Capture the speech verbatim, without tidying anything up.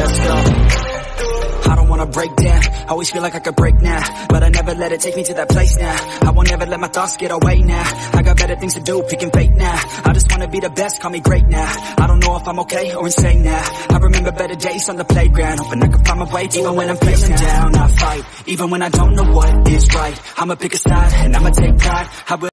let's go. I don't wanna break down, always feel like I could break now, but I never let it take me to that place now. I won't ever let my thoughts get away now. I got better things to do, picking fate now. I just wanna be the best, call me great now. I don't know if I'm okay or insane now. I remember better days on the playground, hoping I can find my way even when I'm feeling down. I fight, even when I don't know what is right. I'ma pick a side and I'ma take pride. I will